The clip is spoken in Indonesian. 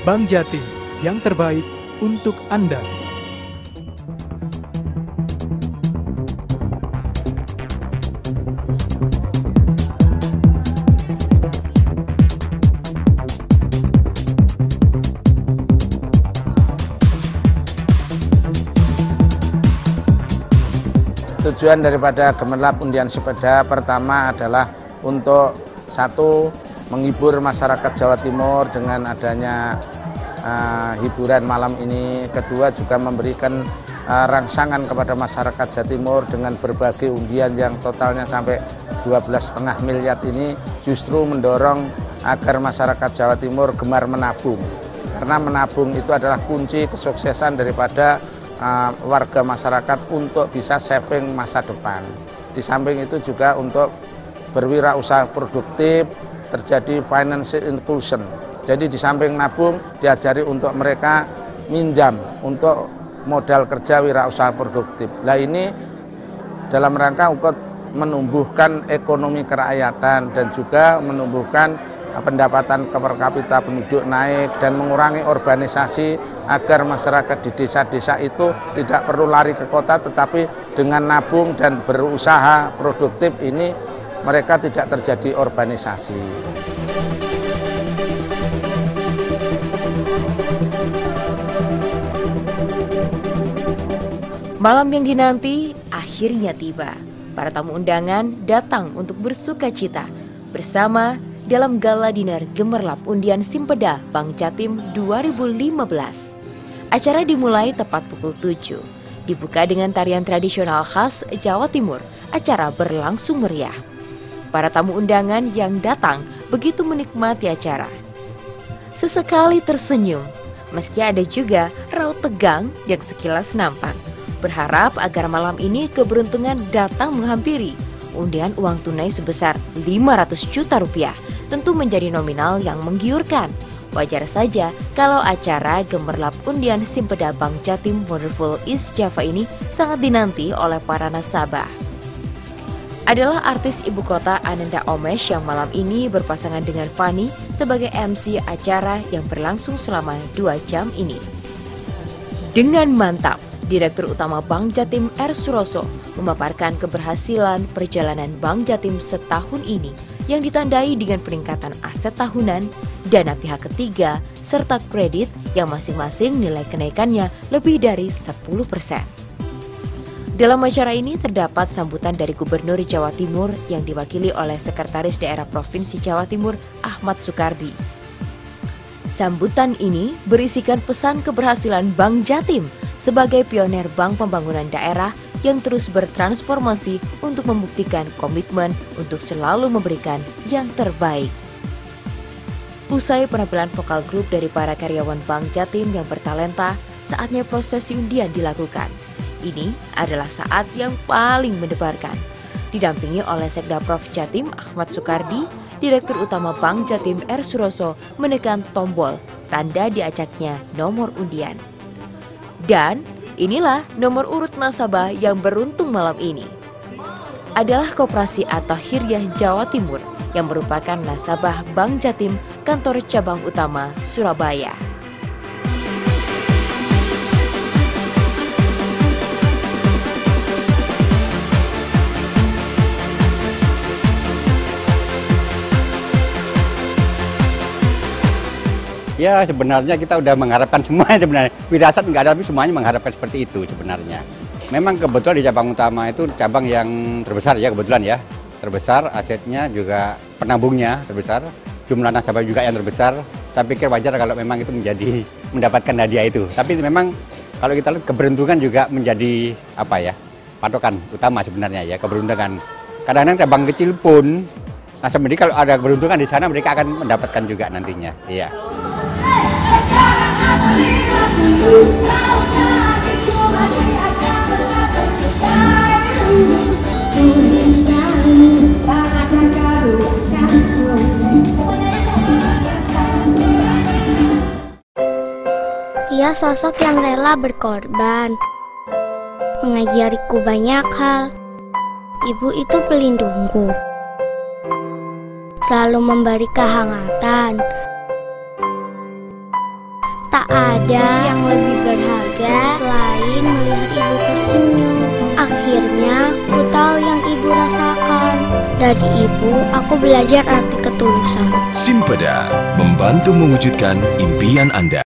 Bank Jatim, yang terbaik untuk Anda. Tujuan daripada Gemerlap Undian Sepeda pertama adalah untuk satu, menghibur masyarakat Jawa Timur dengan adanya hiburan malam ini. Kedua, juga memberikan rangsangan kepada masyarakat Jawa Timur dengan berbagai undian yang totalnya sampai 12,5 miliar ini, justru mendorong agar masyarakat Jawa Timur gemar menabung. Karena menabung itu adalah kunci kesuksesan daripada warga masyarakat untuk bisa saving masa depan. Di samping itu juga untuk berwirausaha produktif, terjadi financial inclusion. Jadi di samping nabung, diajari untuk mereka minjam untuk modal kerja wirausaha produktif. Nah, ini dalam rangka untuk menumbuhkan ekonomi kerakyatan dan juga menumbuhkan pendapatan per kapita penduduk naik dan mengurangi urbanisasi agar masyarakat di desa-desa itu tidak perlu lari ke kota, tetapi dengan nabung dan berusaha produktif ini mereka tidak terjadi urbanisasi. Malam yang dinanti akhirnya tiba. Para tamu undangan datang untuk bersuka cita bersama dalam gala dinner Gemerlap Undian Simpeda Bank Jatim 2015. Acara dimulai tepat pukul 7. Dibuka dengan tarian tradisional khas Jawa Timur. Acara berlangsung meriah. Para tamu undangan yang datang begitu menikmati acara. Sesekali tersenyum, meski ada juga raut tegang yang sekilas nampak. Berharap agar malam ini keberuntungan datang menghampiri. Undian uang tunai sebesar 500 juta rupiah tentu menjadi nominal yang menggiurkan. Wajar saja kalau acara Gemerlap Undian Simpeda Bank Jatim Wonderful East Java ini sangat dinanti oleh para nasabah. Adalah artis ibu kota Ananda Omesh yang malam ini berpasangan dengan Fanny sebagai MC acara yang berlangsung selama 2 jam ini. Dengan mantap, Direktur Utama Bank Jatim R. Suroso memaparkan keberhasilan perjalanan Bank Jatim setahun ini yang ditandai dengan peningkatan aset tahunan, dana pihak ketiga, serta kredit yang masing-masing nilai kenaikannya lebih dari 10%. Dalam acara ini terdapat sambutan dari Gubernur Jawa Timur yang diwakili oleh Sekretaris Daerah Provinsi Jawa Timur Ahmad Sukardi. Sambutan ini berisikan pesan keberhasilan Bank Jatim sebagai pionir bank pembangunan daerah yang terus bertransformasi untuk membuktikan komitmen untuk selalu memberikan yang terbaik. Usai penampilan vokal grup dari para karyawan Bank Jatim yang bertalenta, saatnya prosesi undian dilakukan. Ini adalah saat yang paling mendebarkan. Didampingi oleh Sekda Prof Jatim Ahmad Sukardi, Direktur Utama Bank Jatim R. Suroso menekan tombol tanda diacaknya nomor undian. Dan inilah nomor urut nasabah yang beruntung malam ini. Adalah Koperasi At-Tahiriyah Jawa Timur yang merupakan nasabah Bank Jatim Kantor Cabang Utama Surabaya. Ya, sebenarnya kita udah mengharapkan semuanya sebenarnya. Firasat nggak ada, tapi semuanya mengharapkan seperti itu sebenarnya. Memang kebetulan di cabang utama itu cabang yang terbesar ya, kebetulan ya. Terbesar, asetnya juga penabungnya terbesar, jumlah nasabah juga yang terbesar. Saya pikir wajar kalau memang itu mendapatkan hadiah itu. Tapi memang kalau kita lihat keberuntungan juga menjadi patokan utama sebenarnya ya, keberuntungan. Kadang-kadang cabang kecil pun, nasabah ini kalau ada keberuntungan di sana mereka akan mendapatkan juga nantinya. Iya. Ia sosok yang rela berkorban, mengajariku banyak hal. Ibu itu pelindungku, selalu memberi kehangatan. Tak ada yang lebih berharga selain melihat ibu tersenyum. Akhirnya, aku tahu yang ibu rasakan. Dari ibu, aku belajar arti ketulusan. Simpeda, membantu mewujudkan impian Anda.